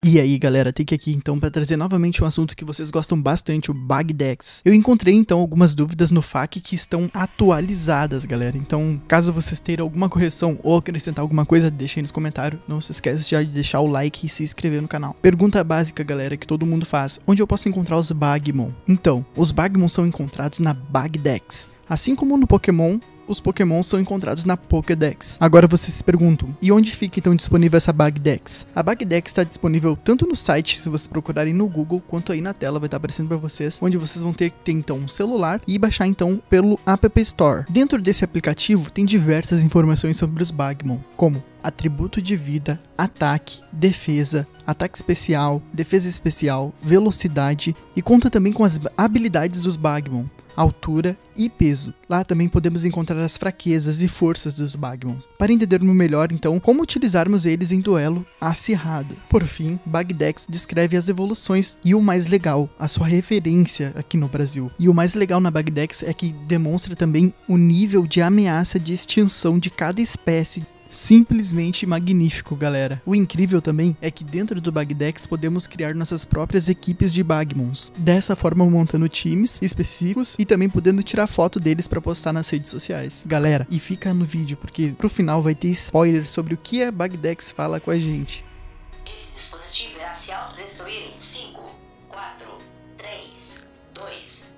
E aí galera, Tiki aqui então para trazer novamente um assunto que vocês gostam bastante, o Bagdex. Eu encontrei então algumas dúvidas no FAQ que estão atualizadas, galera. Então caso vocês tenham alguma correção ou acrescentar alguma coisa, deixem aí nos comentários. Não se esqueça de deixar o like e se inscrever no canal. Pergunta básica, galera, que todo mundo faz: onde eu posso encontrar os Bagmon? Então, os Bagmon são encontrados na Bagdex. Assim como no Pokémon, os Pokémon são encontrados na Pokédex. Agora vocês se perguntam, e onde fica então disponível essa Bagdex? A Bagdex está disponível tanto no site, se vocês procurarem no Google, quanto aí na tela vai estar aparecendo para vocês, onde vocês vão ter que ter então um celular e baixar então pelo App Store. Dentro desse aplicativo tem diversas informações sobre os Bagmon, como atributo de vida, ataque, defesa especial, velocidade, e conta também com as habilidades dos Bagmon, altura e peso. Lá também podemos encontrar as fraquezas e forças dos Bagmon, para entendermos melhor então como utilizarmos eles em duelo acirrado. Por fim, Bagdex descreve as evoluções e o mais legal, a sua referência aqui no Brasil. E o mais legal na Bagdex é que demonstra também o nível de ameaça de extinção de cada espécie. Simplesmente magnífico, galera. O incrível também é que dentro do Bagdex podemos criar nossas próprias equipes de Bagmons, dessa forma montando times específicos e também podendo tirar foto deles para postar nas redes sociais. Galera, e fica no vídeo porque pro final vai ter spoiler sobre o que a Bagdex fala com a gente. Esse dispositivo irá se autodestruir em 5, 4, 3, 2.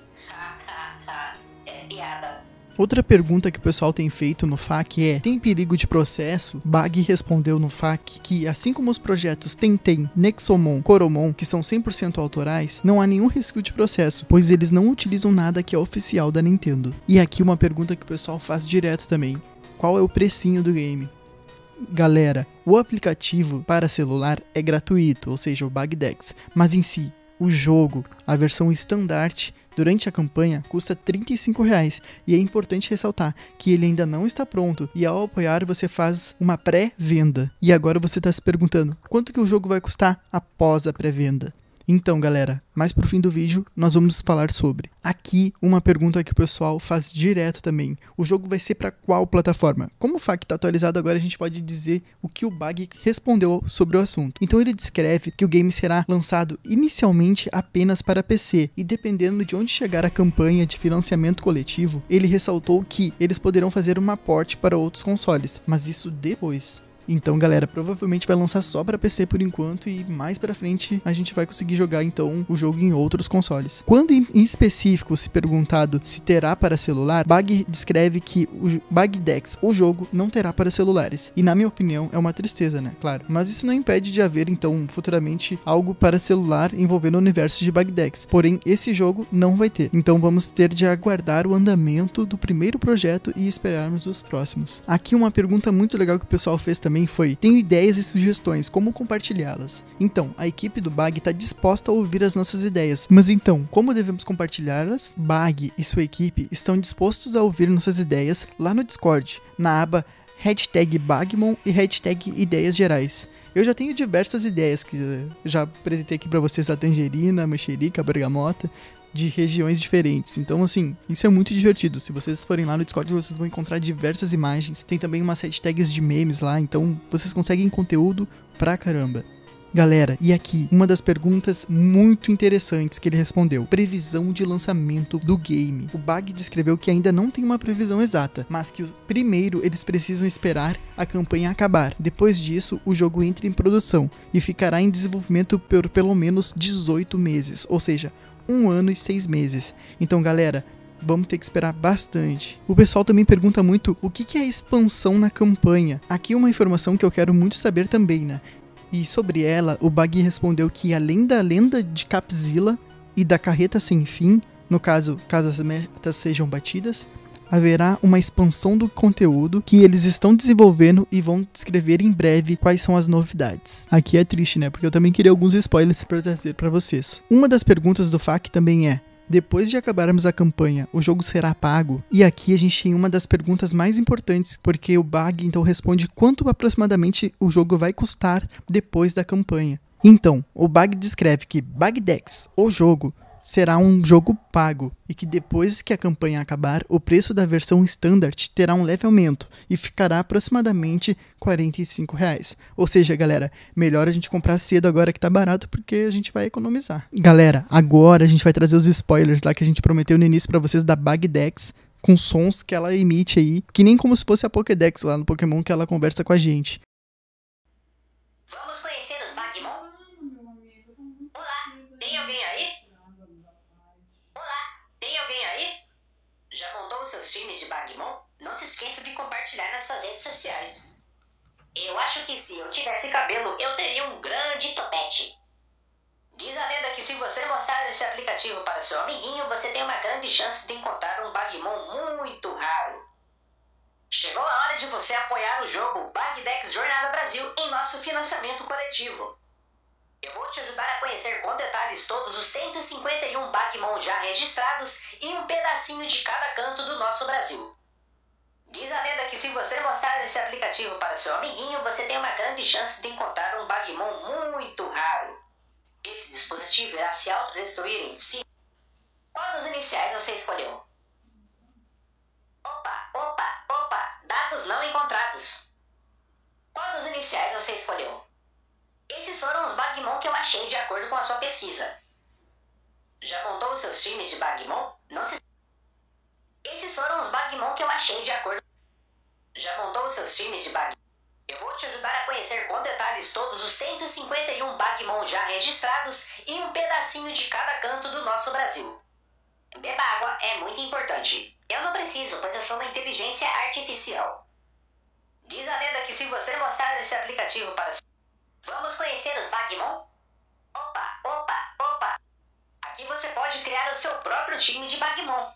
É piada. Outra pergunta que o pessoal tem feito no FAQ é: tem perigo de processo? Bag respondeu no FAQ que, assim como os projetos Tentem, Nexomon, Coromon, que são 100% autorais, não há nenhum risco de processo, pois eles não utilizam nada que é oficial da Nintendo. E aqui uma pergunta que o pessoal faz direto também: qual é o precinho do game? Galera, o aplicativo para celular é gratuito, ou seja, o Bagdex, mas em si, o jogo, a versão standard, durante a campanha custa R$ 35,00, e é importante ressaltar que ele ainda não está pronto, e ao apoiar você faz uma pré-venda. E agora você está se perguntando, quanto que o jogo vai custar após a pré-venda? Então galera, mais pro fim do vídeo nós vamos falar sobre. Aqui uma pergunta que o pessoal faz direto também: o jogo vai ser para qual plataforma? Como o FAQ está atualizado agora, a gente pode dizer o que o Bag respondeu sobre o assunto. Então ele descreve que o game será lançado inicialmente apenas para PC, e dependendo de onde chegar a campanha de financiamento coletivo, ele ressaltou que eles poderão fazer uma port para outros consoles, mas isso depois. Então galera, provavelmente vai lançar só para PC por enquanto, e mais pra frente a gente vai conseguir jogar então o jogo em outros consoles. Quando em específico se perguntado se terá para celular, Bag descreve que o Bagdex, o jogo, não terá para celulares. E na minha opinião é uma tristeza, né? Claro. Mas isso não impede de haver então futuramente algo para celular envolvendo o universo de Bagdex. Porém, esse jogo não vai ter. Então vamos ter de aguardar o andamento do primeiro projeto e esperarmos os próximos. Aqui uma pergunta muito legal que o pessoal fez também foi: tenho ideias e sugestões, como compartilhá-las? Então, a equipe do Bag está disposta a ouvir as nossas ideias, mas então, como devemos compartilhá-las? Bag e sua equipe estão dispostos a ouvir nossas ideias lá no Discord, na aba #Bagmon e #Ideias Gerais. Eu já tenho diversas ideias que já apresentei aqui para vocês: a tangerina, a mexerica, a bergamota, de regiões diferentes. Então assim, isso é muito divertido. Se vocês forem lá no Discord, vocês vão encontrar diversas imagens. Tem também umas hashtags de memes lá, então vocês conseguem conteúdo pra caramba. Galera, e aqui uma das perguntas muito interessantes que ele respondeu: previsão de lançamento do game. O Bag descreveu que ainda não tem uma previsão exata, mas que primeiro eles precisam esperar a campanha acabar. Depois disso, o jogo entra em produção e ficará em desenvolvimento por pelo menos 18 meses, ou seja, 1 ano e 6 meses. Então galera, vamos ter que esperar bastante. O pessoal também pergunta muito o que é a expansão na campanha. Aqui uma informação que eu quero muito saber também, né? E sobre ela, o Bag respondeu que além da lenda de Capzilla e da carreta sem fim, no caso as metas sejam batidas, haverá uma expansão do conteúdo que eles estão desenvolvendo e vão descrever em breve quais são as novidades. Aqui é triste, né? Porque eu também queria alguns spoilers para trazer para vocês. Uma das perguntas do FAQ também é: depois de acabarmos a campanha, o jogo será pago? E aqui a gente tem uma das perguntas mais importantes, porque o Bag então responde quanto aproximadamente o jogo vai custar depois da campanha. Então, o Bag descreve que Bagdex, o jogo, será um jogo pago e que depois que a campanha acabar, o preço da versão Standard terá um leve aumento e ficará aproximadamente R$45. Ou seja, galera, melhor a gente comprar cedo agora que tá barato porque a gente vai economizar. Galera, agora a gente vai trazer os spoilers lá que a gente prometeu no início pra vocês da Bagdex, com sons que ela emite aí, que nem como se fosse a Pokédex lá no Pokémon que ela conversa com a gente. Vamos conhecer os Bagmon? Olá, tem alguém aí? Olá, tem alguém aí? Já montou os seus times de Bagmon? Não se esqueça de compartilhar nas suas redes sociais. Eu acho que se eu tivesse cabelo, eu teria um grande topete. Diz a lenda que se você mostrar esse aplicativo para seu amiguinho, você tem uma grande chance de encontrar um Bagmon muito raro. Chegou a hora de você apoiar o jogo Bagdex Jornada Brasil em nosso financiamento coletivo. Eu vou te ajudar a conhecer com detalhes todos os 151 Bagmon já registrados e um pedacinho de cada canto do nosso Brasil. Diz a lenda que se você mostrar esse aplicativo para seu amiguinho, você tem uma grande chance de encontrar um Bagmon muito raro. Esse dispositivo irá se autodestruir em 5. Qual dos iniciais você escolheu? Opa, dados não encontrados. Qual dos iniciais você escolheu? Esses foram os Bagmon que eu achei de acordo com a sua pesquisa. Já montou os seus times de Bagmon? Não se... Esses foram os Bagmon que eu achei de acordo... Já montou os seus times de Bagmon? Eu vou te ajudar a conhecer com detalhes todos os 151 Bagmon já registrados e um pedacinho de cada canto do nosso Brasil. Beba água é muito importante. Eu não preciso, pois eu sou uma inteligência artificial. Diz a lenda que se você mostrar esse aplicativo para... Vamos conhecer os Bagmon? Opa! Aqui você pode criar o seu próprio time de Bagmon.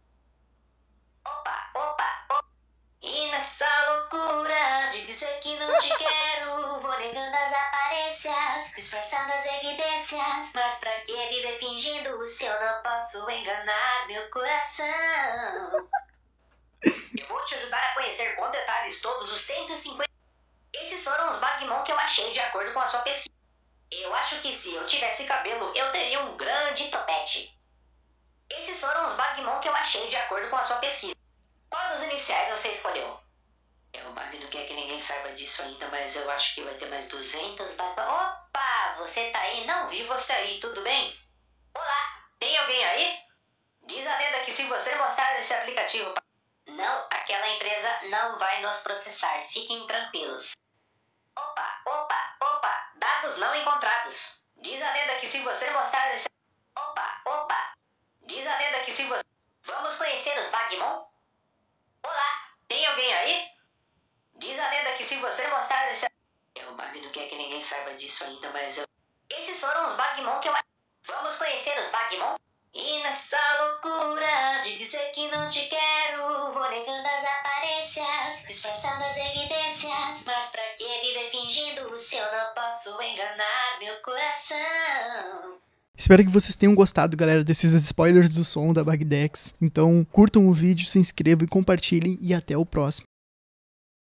Opa! E nessa loucura de dizer que não te quero, vou negando as aparências, disfarçando as evidências. Mas pra que viver fingindo se eu não posso enganar meu coração? Eu vou te ajudar a conhecer com detalhes todos os 150... Esses foram os Bagmon que eu achei de acordo com a sua pesquisa. Eu acho que se eu tivesse cabelo, eu teria um grande topete. Esses foram os Bagmon que eu achei de acordo com a sua pesquisa. Qual dos iniciais você escolheu? O Bag não quer que ninguém saiba disso ainda, mas eu acho que vai ter mais 200 Bagmon. Opa, você tá aí? Não vi você aí, tudo bem? Olá, tem alguém aí? Diz a lenda que se você mostrar esse aplicativo... Não, aquela empresa não vai nos processar, fiquem tranquilos. Opa, dados não encontrados. Diz a lenda que se você mostrar esse... Opa, diz a lenda que se você... Vamos conhecer os Bagmon? Olá, tem alguém aí? Diz a lenda que se você mostrar esse... O Bag não quer que ninguém saiba disso ainda, mas eu... Esses foram os Bagmon que eu... Vamos conhecer os Bagmon? E nessa loucura de dizer que não te quero, vou negando as aparências, disfarçando as evidências. Mas pra que viver fingindo se eu não posso enganar meu coração? Espero que vocês tenham gostado, galera, desses spoilers do som da Bagdex. Então, curtam o vídeo, se inscrevam e compartilhem, e até o próximo.